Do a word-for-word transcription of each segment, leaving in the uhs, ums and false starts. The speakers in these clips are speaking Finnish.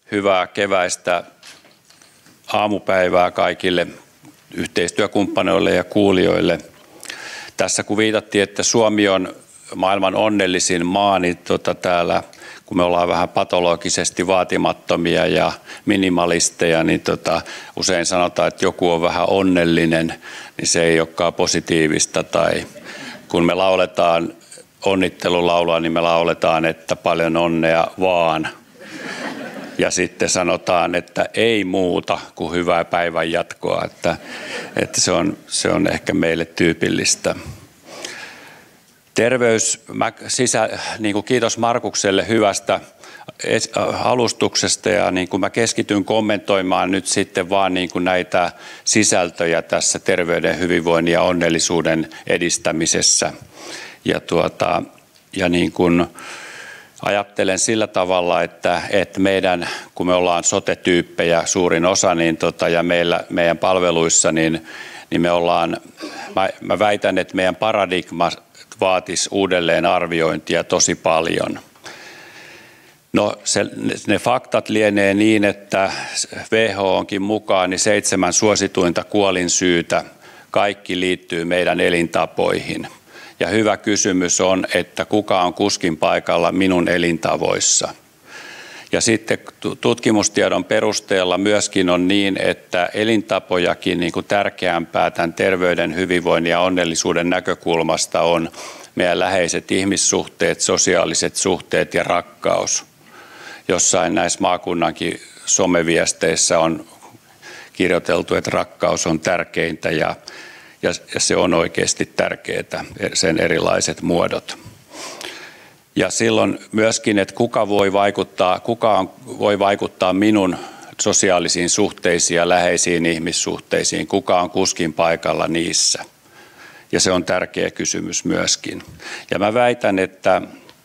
hyvää keväistä aamupäivää kaikille yhteistyökumppaneille ja kuulijoille. Tässä kun viitattiin, että Suomi on maailman onnellisin maa, niin tota täällä, kun me ollaan vähän patologisesti vaatimattomia ja minimalisteja, niin tota, usein sanotaan, että joku on vähän onnellinen, niin se ei olekaan positiivista. Tai kun me lauletaan onnittelulaulua, niin me lauletaan, että paljon onnea vaan. Ja sitten sanotaan, että ei muuta kuin hyvää päivän jatkoa, että, että se, on, se on ehkä meille tyypillistä. Terveys, mä sisä, niin kuin kiitos Markukselle hyvästä alustuksesta ja niin kuin mä keskityn kommentoimaan nyt sitten vaan niin kuin näitä sisältöjä tässä terveyden, hyvinvoinnin ja onnellisuuden edistämisessä. Ja, tuota, ja niin kuin ajattelen sillä tavalla, että, että meidän, kun me ollaan sote-tyyppejä suurin osa niin tota, ja meillä, meidän palveluissa, niin, niin me ollaan, mä, mä väitän, että meidän paradigma vaatisi uudelleen arviointia tosi paljon. No se, ne faktat lienee niin, että W H O:nkin mukaan niin seitsemän suosituinta kuolinsyytä kaikki liittyy meidän elintapoihin. Ja hyvä kysymys on, että kuka on kuskin paikalla minun elintavoissa. Ja sitten tutkimustiedon perusteella myöskin on niin, että elintapojakin niin kuin tärkeämpää tämän terveyden, hyvinvoinnin ja onnellisuuden näkökulmasta on meidän läheiset ihmissuhteet, sosiaaliset suhteet ja rakkaus. Jossain näissä maakunnankin someviesteissä on kirjoiteltu, että rakkaus on tärkeintä ja Ja se on oikeasti tärkeää, sen erilaiset muodot. Ja silloin myöskin, että kuka voi vaikuttaa, kuka on, voi vaikuttaa minun sosiaalisiin suhteisiin ja läheisiin ihmissuhteisiin, kuka on kuskin paikalla niissä. Ja se on tärkeä kysymys myöskin. Ja mä väitän, että,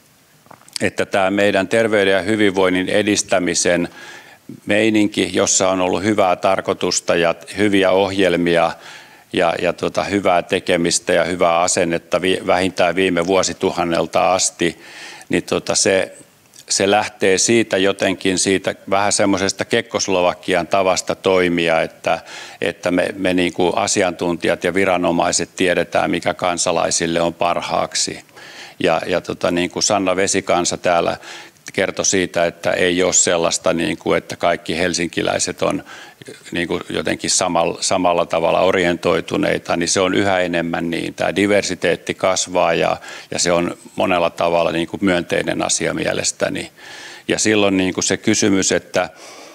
että tämä meidän terveyden ja hyvinvoinnin edistämisen meininki, jossa on ollut hyvää tarkoitusta ja hyviä ohjelmia, ja, ja tota, hyvää tekemistä ja hyvää asennetta vi, vähintään viime vuosituhannelta asti, niin tota, se, se lähtee siitä jotenkin siitä vähän semmoisesta Kekkoslovakian tavasta toimia, että, että me, me niin kuin asiantuntijat ja viranomaiset tiedetään, mikä kansalaisille on parhaaksi. Ja, ja tota, niin kuin Sanna Vesikansa täällä kertoi siitä, että ei ole sellaista, niin kuin, että kaikki helsinkiläiset on niin kuin jotenkin samalla, samalla tavalla orientoituneita, niin se on yhä enemmän niin. Tämä diversiteetti kasvaa ja, ja se on monella tavalla niin kuin myönteinen asia mielestäni. Ja silloin niin kuin se kysymys, että,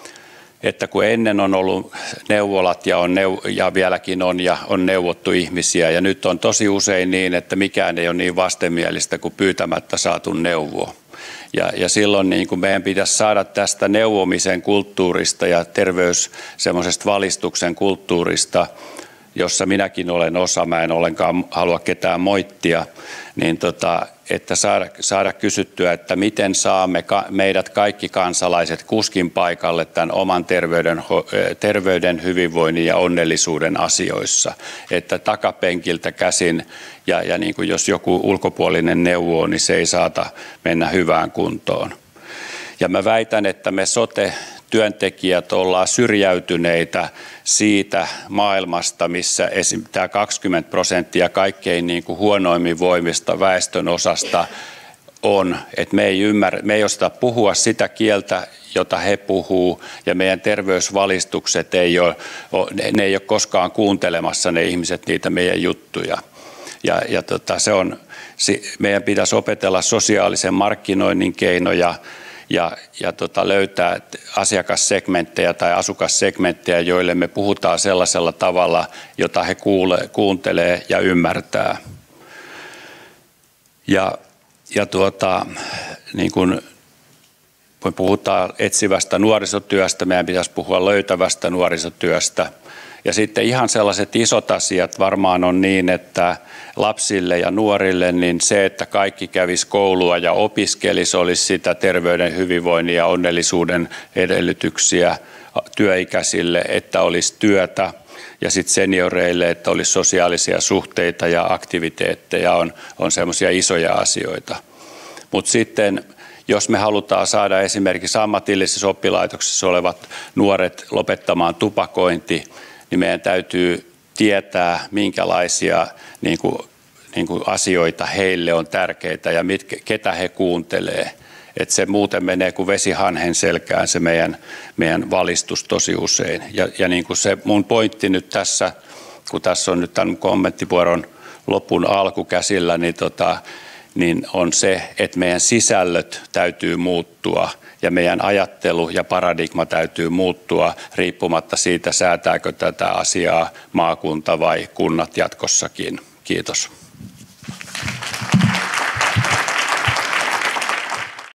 että kun ennen on ollut neuvolat ja, on neuv- ja vieläkin on ja on neuvottu ihmisiä ja nyt on tosi usein niin, että mikään ei ole niin vastenmielistä kuin pyytämättä saatu neuvoa. Ja, ja silloin niin kuin meidän pitäisi saada tästä neuvomisen kulttuurista ja terveys semmoisesta valistuksen kulttuurista, jossa minäkin olen osa, mä en ollenkaan halua ketään moittia, niin tota, että saada, saada kysyttyä, että miten saamme ka, meidät kaikki kansalaiset kuskin paikalle tämän oman terveyden, terveyden, hyvinvoinnin ja onnellisuuden asioissa. Että takapenkiltä käsin ja, ja niin kuin jos joku ulkopuolinen neuvoo, niin se ei saata mennä hyvään kuntoon. Ja mä väitän, että me sote-työntekijät ollaan syrjäytyneitä siitä maailmasta, missä esim. Tämä kaksikymmentä prosenttia kaikkein niin kuin huonoimmin voimista väestön osasta on, että me ei ymmärrä, me ei osata puhua sitä kieltä, jota he puhuu, ja meidän terveysvalistukset ei ole, ne ei ole koskaan kuuntelemassa ne ihmiset niitä meidän juttuja. Ja, ja tota, se on, meidän pitäisi opetella sosiaalisen markkinoinnin keinoja, ja, ja tota, löytää asiakassegmenttejä tai asukassegmenttejä, joille me puhutaan sellaisella tavalla, jota he kuule, kuuntelee ja ymmärtää. Ja, ja tuota, niin kun me puhutaan etsivästä nuorisotyöstä, meidän pitäisi puhua löytävästä nuorisotyöstä. Ja sitten ihan sellaiset isot asiat varmaan on niin, että lapsille ja nuorille niin se, että kaikki kävisi koulua ja opiskelisi, olisi sitä terveyden, hyvinvoinnin ja onnellisuuden edellytyksiä työikäisille, että olisi työtä ja sitten senioreille, että olisi sosiaalisia suhteita ja aktiviteetteja on, on semmoisia isoja asioita. Mutta sitten jos me halutaan saada esimerkiksi ammatillisessa oppilaitoksessa olevat nuoret lopettamaan tupakointi, niin meidän täytyy tietää, minkälaisia niin kuin, niin kuin asioita heille on tärkeitä ja mitkä, ketä he kuuntelee. Että se muuten menee kuin vesi hanhen selkään se meidän, meidän valistus tosi usein. Ja, ja niin kuin se mun pointti nyt tässä, kun tässä on nyt tämän kommenttivuoron lopun alku käsillä, niin, tota, niin on se, että meidän sisällöt täytyy muuttua ja meidän ajattelu ja paradigma täytyy muuttua riippumatta siitä, säätääkö tätä asiaa maakunta vai kunnat jatkossakin. Kiitos.